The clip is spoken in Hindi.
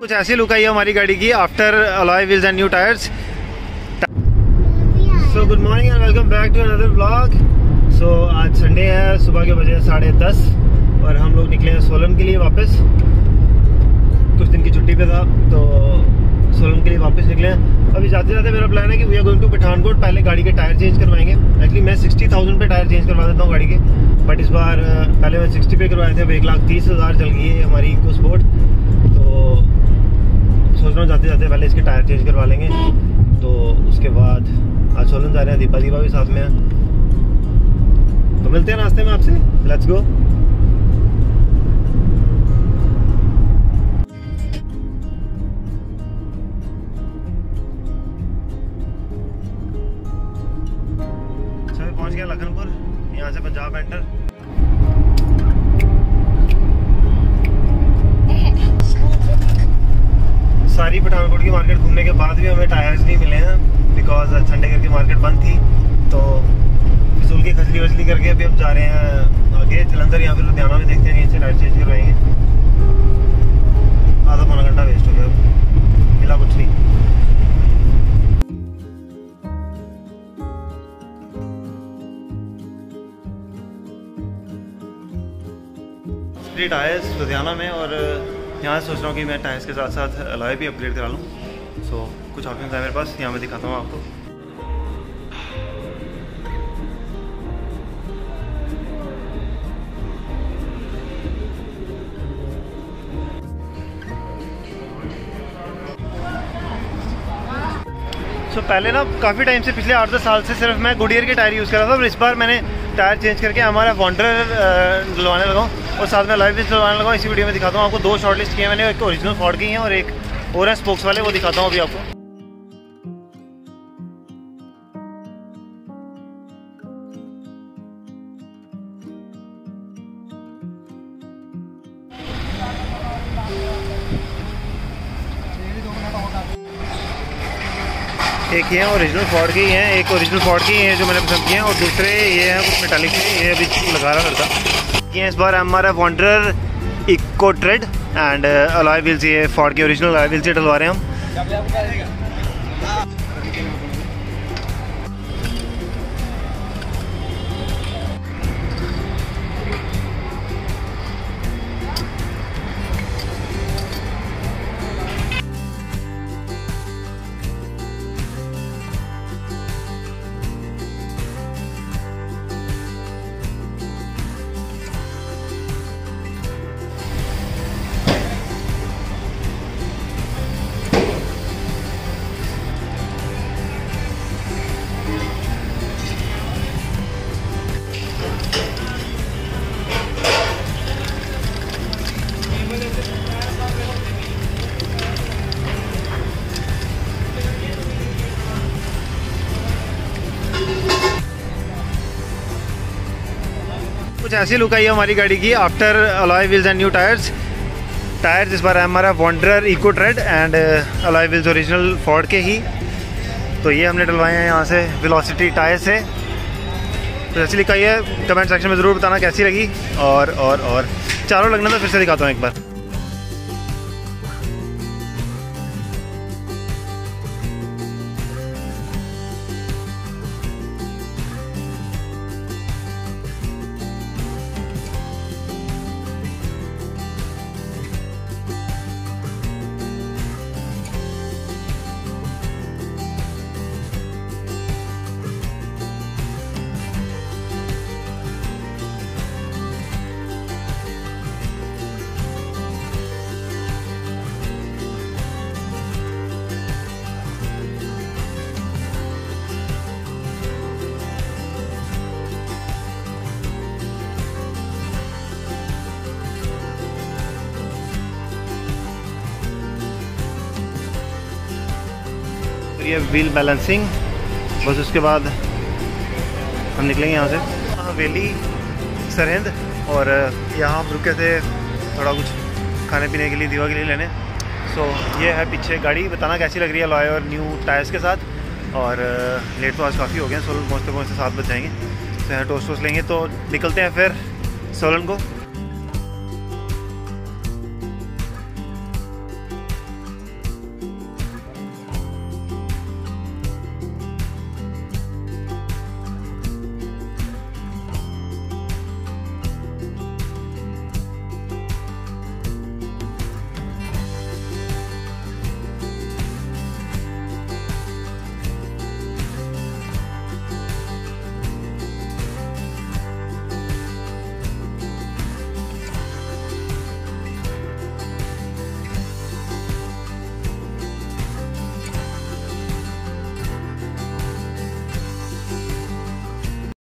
कुछ ऐसी लुक आई है हमारी गाड़ी की after alloy wheels and new tyres. So good morning and welcome back to another vlog. So आज संडे है, सुबह के बजे 10:30 और हम लोग निकले हैं सोलन के लिए वापस। कुछ दिन की छुट्टी पे था तो सोलन के लिए वापस निकले हैं। अभी जाते जाते मेरा प्लान है कि we are going to Pathankot. पहले गाड़ी के टायर चेंज करवाएंगे। एक्चुअली मैं 60,000 पे टायर चेंज करवा देता हूँ गाड़ी के, बट इस बार पहले मैं 60 पे करवाए थे। अब 1,30,000 चल गई है हमारी इको स्पोर्ट, तो सोच रहा हूँ जाते जाते पहले इसके टायर चेंज करवा लेंगे। तो उसके बाद आज सोलन जा रहे हैं, दीपा भी साथ में है। तो मिलते हैं रास्ते में आपसे, लेट्स गो। पहुंच गया लखनपुर, यहाँ से पंजाब एंटर। सारी पठानकोट की मार्केट घूमने के बाद भी हमें टायर्स नहीं मिले हैं, बिकॉज संडे करके मार्केट बंद थी। तो फिजूल की खजली वजली करके अभी हम जा रहे हैं आगे जलंधर या फिर लुधियाना में, देखते हैं कहीं से टायर चेंज करवाएंगे। आधा पौना घंटा वेस्ट हो गया, मिला कुछ नहीं। टायर्स लुधियाना में, और यहाँ सोच रहा हूँ कि मैं टायर्स के साथ साथ अलॉय भी अपग्रेड करा लूँ। सो कुछ ऑप्शन है मेरे पास, यहाँ मैं दिखाता हूँ आपको। पहले ना काफ़ी टाइम से, पिछले 8-10 साल से सिर्फ मैं गुडियर के टायर यूज़ कर रहा था, और इस बार मैंने टायर चेंज करके हमारा वॉन्डरर डलवाने लगा हूँ और साथ में अलॉय व्हील्स डलवाने लगा हूँ। इसी वीडियो में दिखाता हूँ आपको। 2 शॉर्टलिस्ट किए मैंने, एक ओरिजिनल फोर्ड की हैं और एक और है स्पोक्स वाले, वो दिखाता हूँ अभी आपको। एक ये ओरिजिनल फोर्ड की हैं, एक ओरिजिनल फोर्ड की हैं जो मैंने पसंद किए हैं, और दूसरे ये हैं कुछ मेटालिक के, ये अभी लगा रहा लड़का। ये इस बार हमारा Wanderer eco tread and alloy wheels, ये फोर्ड के ओरिजिनल अलॉय व्हील्स से डलवा रहे हैं हम। कुछ ऐसी लुक आई है हमारी गाड़ी की after alloy wheels and new tyres. Tyres इस बार है हमारा Wanderer eco tread and alloy wheels original Ford के ही। तो ये हमने डलवाए हैं यहाँ से वेलोसिटी टायर से। तो ऐसी लिखा है, कमेंट सेक्शन में ज़रूर बताना कैसी लगी। और चारों लगना तो फिर से दिखाता हूँ एक बार। ये व्हील बैलेंसिंग, बस उसके बाद हम निकलेंगे यहाँ से हवेली सरहिंद। और यहाँ हम रुके थे थोड़ा कुछ खाने पीने के लिए, दीवा के लिए लेने। सो ये है पीछे गाड़ी, बताना कैसी लग रही है अलॉय और न्यू टायर्स के साथ। और लेट तो आज काफ़ी हो गए, सोलन पहुँचते 7 बज जाएंगे। तो यहाँ टोस्ट लेंगे तो निकलते हैं फिर सोलन को।